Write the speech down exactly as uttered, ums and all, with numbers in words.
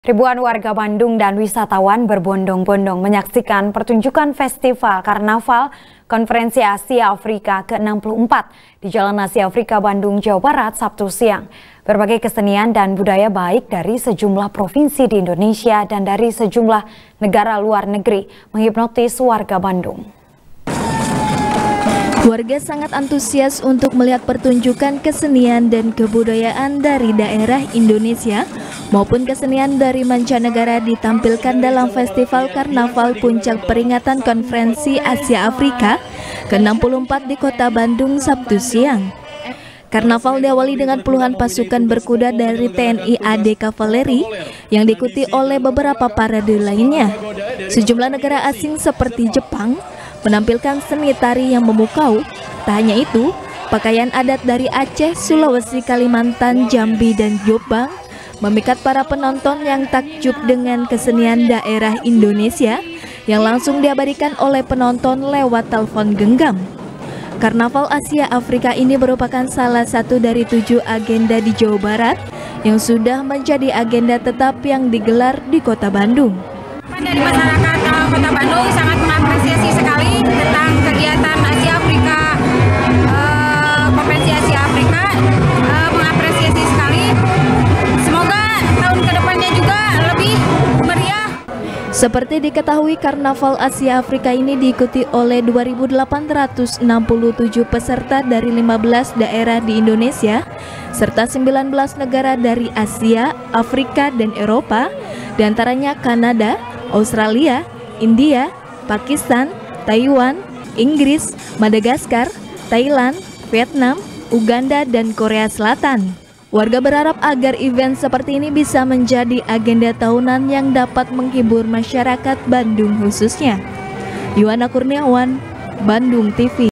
Ribuan warga Bandung dan wisatawan berbondong-bondong menyaksikan pertunjukan Festival Karnaval Konferensi Asia Afrika ke enam puluh empat di Jalan Asia Afrika Bandung, Jawa Barat, Sabtu siang. Berbagai kesenian dan budaya baik dari sejumlah provinsi di Indonesia dan dari sejumlah negara luar negeri menghipnotis warga Bandung. Warga sangat antusias untuk melihat pertunjukan kesenian dan kebudayaan dari daerah Indonesia maupun kesenian dari mancanegara ditampilkan dalam Festival Karnaval Puncak Peringatan Konferensi Asia Afrika ke enam puluh empat di Kota Bandung Sabtu siang. Karnaval diawali dengan puluhan pasukan berkuda dari T N I A D Kavaleri yang diikuti oleh beberapa parade lainnya. Sejumlah negara asing seperti Jepang menampilkan seni tari yang memukau. Tak hanya itu, pakaian adat dari Aceh, Sulawesi, Kalimantan, Jambi, dan Jombang memikat para penonton yang takjub dengan kesenian daerah Indonesia yang langsung diabadikan oleh penonton lewat telepon genggam. Karnaval Asia Afrika ini merupakan salah satu dari tujuh agenda di Jawa Barat yang sudah menjadi agenda tetap yang digelar di Kota Bandung. Dari masyarakat uh, Kota Bandung sangat mengapresiasi sekali tentang kegiatan Asia Afrika, uh, Konferensi Asia Afrika, uh, mengapresiasi sekali. Semoga tahun kedepannya juga lebih meriah. Seperti diketahui, Karnaval Asia Afrika ini diikuti oleh dua ribu delapan ratus enam puluh tujuh peserta dari lima belas daerah di Indonesia, serta sembilan belas negara dari Asia, Afrika, dan Eropa, diantaranya Kanada, Australia, India, Pakistan, Taiwan, Inggris, Madagaskar, Thailand, Vietnam, Uganda, dan Korea Selatan. Warga berharap agar event seperti ini bisa menjadi agenda tahunan yang dapat menghibur masyarakat Bandung khususnya. Yuwana Kurniawan, Bandung T V.